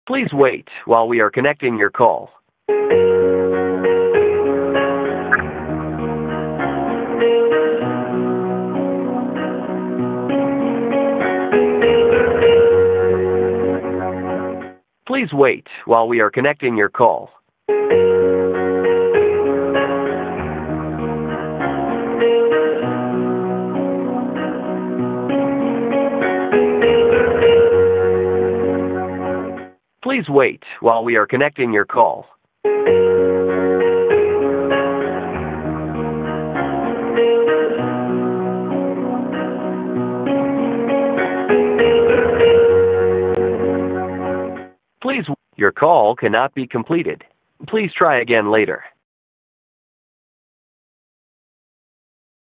Please wait while we are connecting your call. Please wait while we are connecting your call. Please wait while we are connecting your call. Please, your call cannot be completed. Please try again later.